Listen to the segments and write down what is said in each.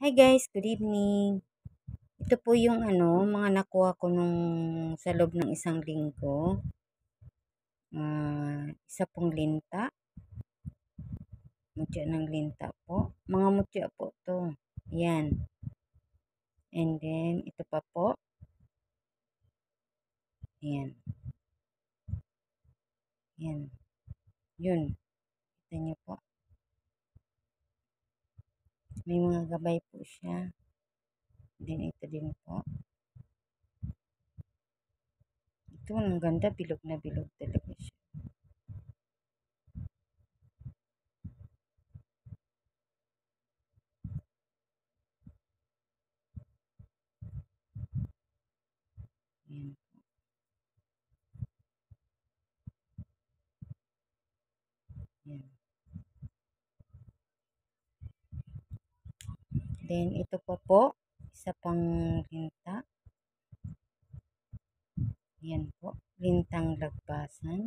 Hi guys, good evening. Ito po yung mga nakuha ko nung sa loob ng isang linggo. Isa pong linta. Mutya ng linta po. Mga mutya po to. Yan. And then, ito pa po. Yan. Yan. Yun. Kita niyo po. May mga gabay po siya. Then, ito din po. Ito, ang ganda. Bilog na bilog talaga siya. Yan. Yan. Then, ito pa po. Isa pang linta. Yan po. Lintang lagpasan.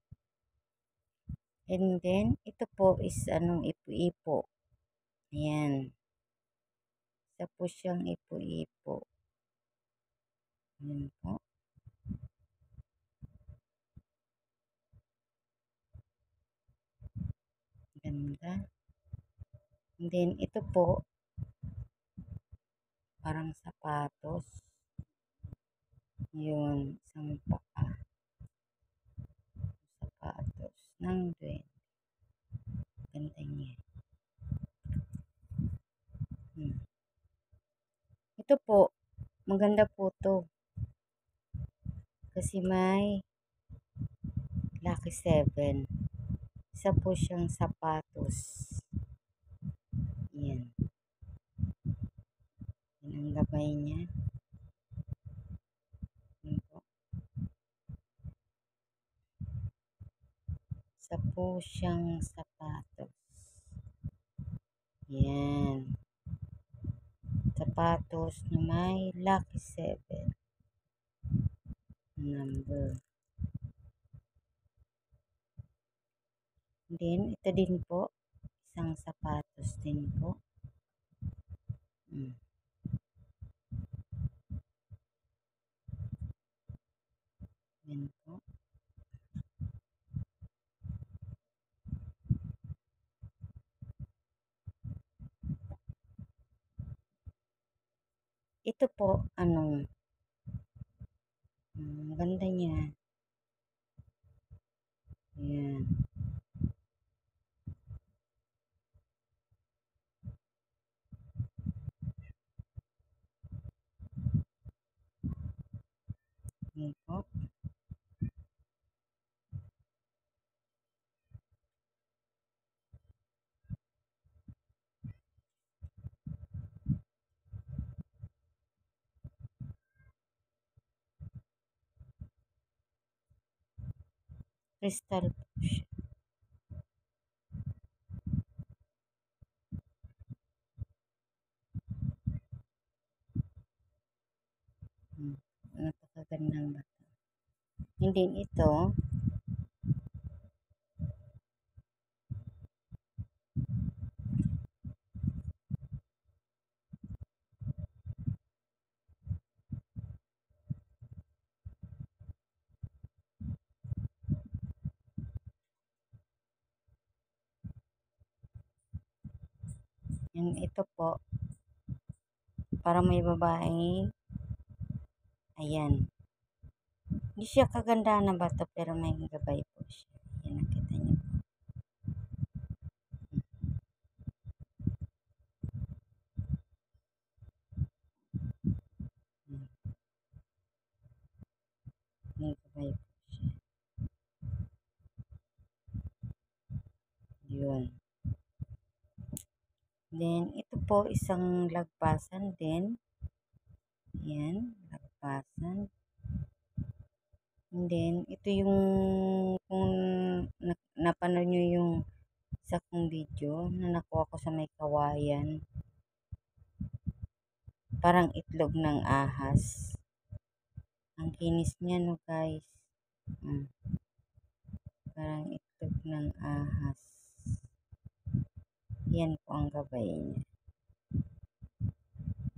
And then, ito po is ipo-ipo. Ayan. Isa po siyang ipo-ipo. Ayan po. Ganda. And then, ito po, parang sapatos. Yun, isang paa. Sapatos ng duwende. Ganda niya. Ito po, maganda po to. Kasi may Lucky 7. Isa po siyang sapatos. Yan. Yan ang gabay niya. Yan po. Isa po siyang sapatos. Yan. Sapatos na may Lucky 7 number. Then, ito din po. Isang sapatos din po. Yan po. Ito po, ganda niya. Yan. Yan po. Crystal po siya. Napakagandang bata. Hindi ito. Yan, ito po. Para may babae. Ayan. Hindi siya kagandahan na bata pero may gabay po siya. Yan, nakita niyo po. May gabay po siya. Yun. Then, ito po isang lagpasan din. Yan, lagpasan. And then, ito yung, kung napanood nyo yung sa kong video na nakuha ko sa may kawayan. Parang itlog ng ahas. Ang kinis niya, no guys. Parang itlog ng ahas. Yan po ang gabay niya.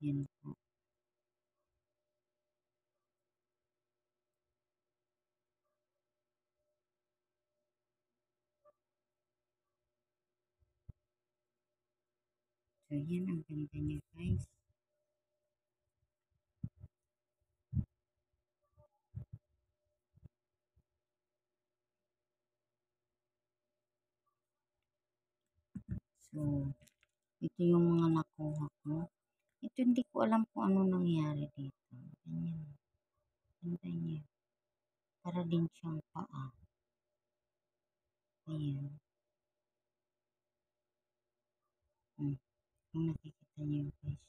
Yan po. So, yan ang ganda niya, guys. So, ito yung mga nakuha ko. Ito hindi ko alam kung ano nangyari dito. Ganyan. Ganda niya. Para din siyang paa. Ayan. Kung nakikita niyo guys.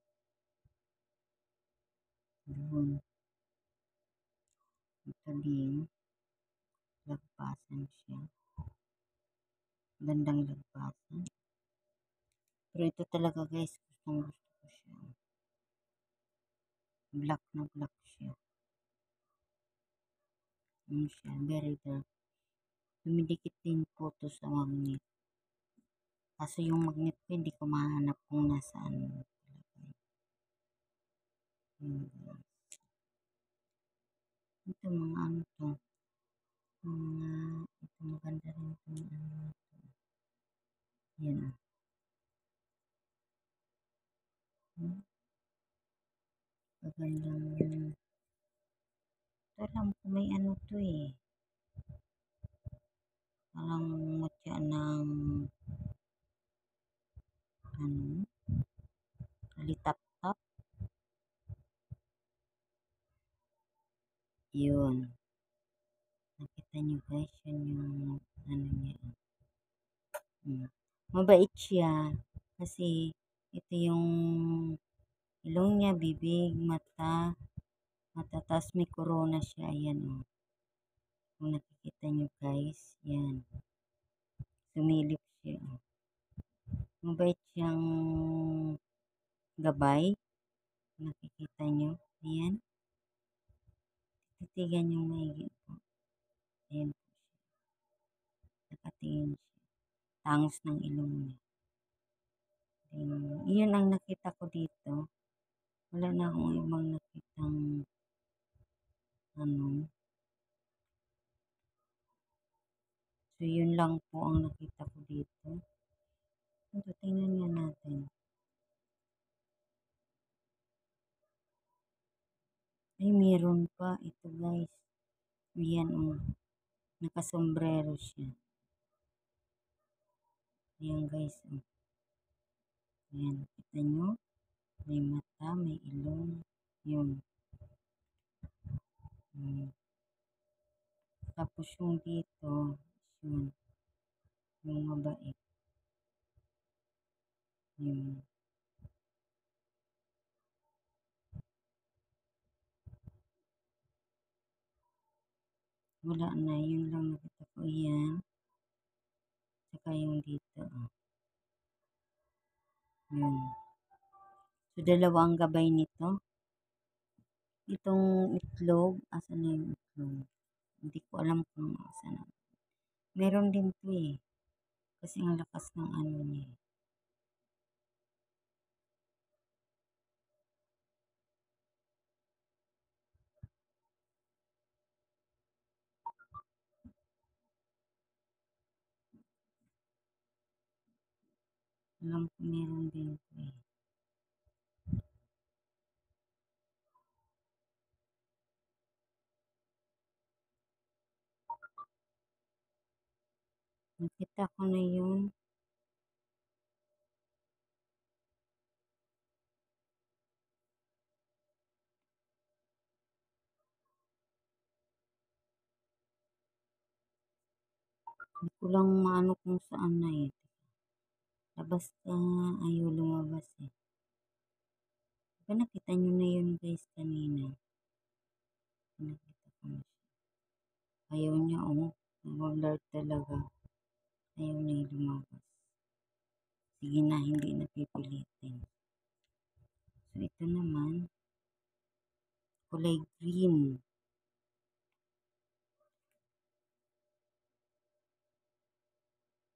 Doon. Ito din. Lagpasan siya. Gandang lagpasan. Pero ito talaga guys. Gustong gusto ko siya. Black na black siya. Ano siya. Very dark. Dumidikit din po ito sa magnet. Kaso yung magnet ko hindi ko mahanap kung nasaan. Ito mga ano to. Ito maganda rin itong ano to. Yan o. Magandang. Ito alam ko may ano to eh. Parang mutya ng ano. Litap-tap. Yun. Nakita nyo guys, yun yung ano niya. Mabait siya. Kasi ito yung ilong niya, bibig, mata. Tapos may corona siya. Ayan o. Kung nakikita nyo guys, yan. Sumilip siya. Mabait siyang gabay. Nakikita nyo. Ayan. Titigan nyo maigi po. Ayan po siya. Nakatingin siya. Tangos ng ilong niya. Iyon ang nakita ko dito. Wala na akong ibang nakitang ano. So, yun lang po ang nakita ko dito. Ito, tingnan nga natin. Ay, meron pa. Ito guys. Ayan o. Nakasombrero siya. Ayan guys o. Ayan. Kita nyo? May mata, may ilong. Yun. Tapos yung dito, yun. Yung mabait. Yun. Wala na. Yun lang nakita ko. Yan. Saka yung dito. Yun. So, dalawa ang gabay nito. Itong itlog. Asan na yung itlog? Hindi ko alam kung asan na. Meron din to eh. Kasi ang lakas ng ano niya. Alam ko meron din to eh. Nakita ko na yun. Hindi ko lang maano kung saan na eh. Labas ka. Ayaw lumabas eh. Diba nakita nyo na yun guys kanina. Nakita ko na siya. Ayaw niya oh. Nag-alert talaga. Ayaw niya lumabas. Sige na, hindi na pipilitin. So, ito naman. Kulay green.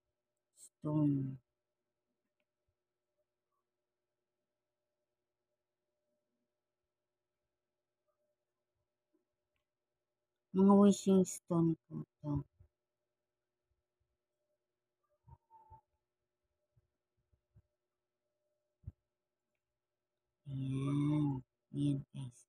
Stone. Mga wishing stone po to. Ayan. Ayan guys.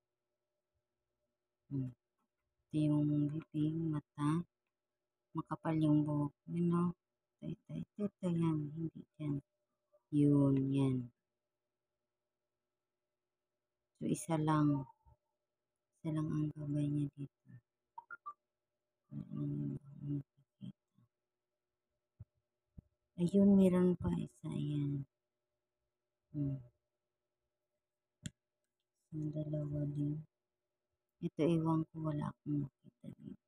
Ito yung bibig, mata. Makapal yung buhok. Yun o. Ito, yan. Hindi yan. Yun, yan. So, isa lang. Isa lang ang gabay niya dito. Ayun, meron pa isa. Ayan. Ang dalawa din. Ito, iwan ko. Wala akong makita dito.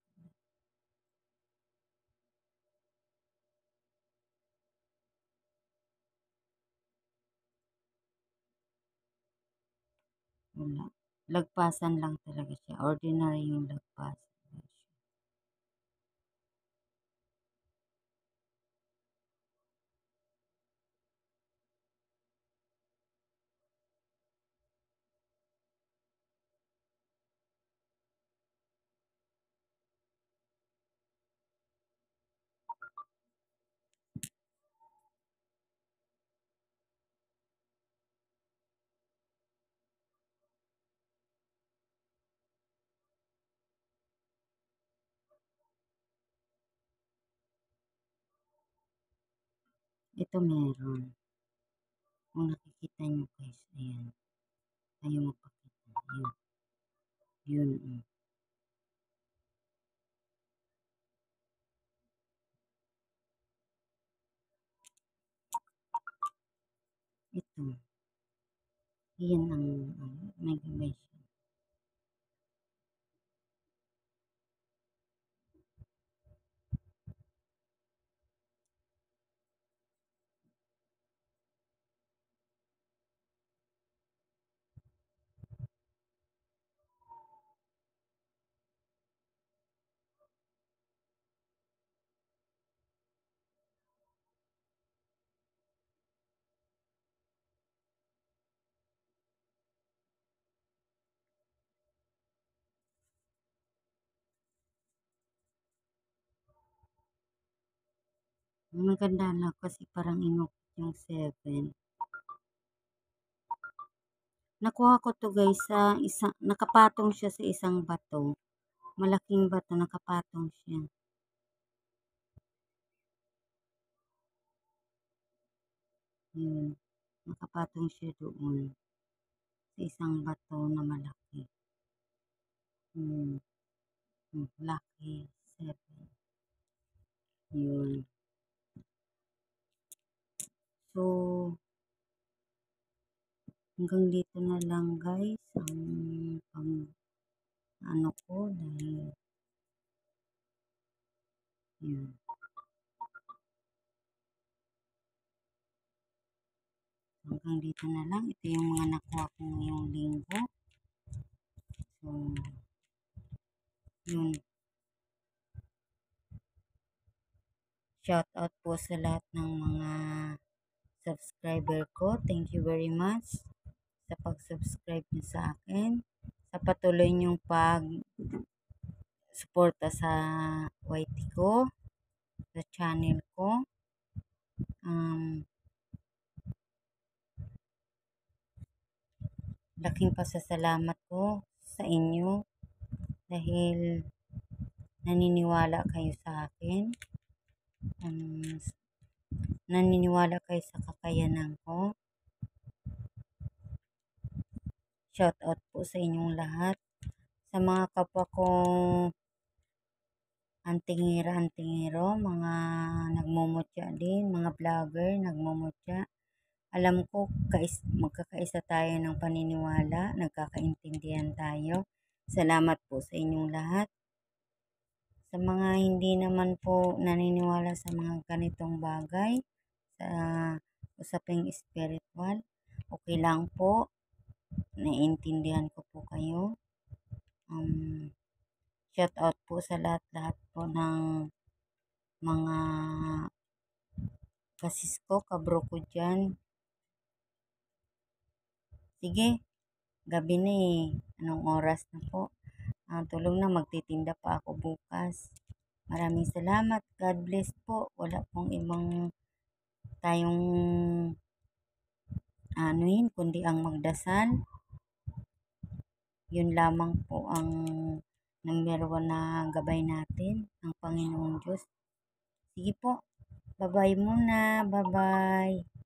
Wala. Lagpasan lang talaga siya. Ordinary yung lagpasan. Ito meron. Kung nakikita nyo guys, ayan. Ayaw magpakita. Yun. Yun. Ito. Yan ang may gabay siya. Maganda lang kasi parang inukit yung 7. Nakuha ko to guys sa isang, nakapatong siya sa isang bato. Malaking bato, nakapatong siya. Yun. Nakapatong siya doon. Sa isang bato na malaki. Lucky 7. Yun. So, hanggang dito na lang guys ang pang ano ko dahil yun. Hanggang dito na lang. Ito yung mga nakuha ko ngayong linggo. So, yun. Shout out po sa lahat ng mga subscriber ko. Thank you very much sa pag-subscribe niyo sa akin. Sa patuloy niyong pag-suporta sa YT ko, sa channel ko. Laking pasasalamat ko sa inyo dahil naniniwala kayo sa akin. Naniniwala kayo sa kakayanan ko. Shout out po sa inyong lahat. Sa mga kapwa kong antingero, mga nagmumutya din, mga vlogger, nagmumutya. Alam ko, magkakaisa tayo ng paniniwala, nagkakaintindihan tayo. Salamat po sa inyong lahat. Sa mga hindi naman po naniniwala sa mga ganitong bagay, sa usaping spiritual, okay lang po. Naiintindihan ko po kayo. Shout out po sa lahat-lahat po ng mga kasis ko, kabro ko dyan. Sige, gabi na eh. Anong oras na po? tulong na magtitinda pa ako bukas. Maraming salamat. God bless po. Wala pong ibang tayong anuhin kundi ang magdasal. Yun lamang po ang number 1 na gabay natin, ang Panginoong Diyos. Sige po. Bye-bye muna. Bye-bye.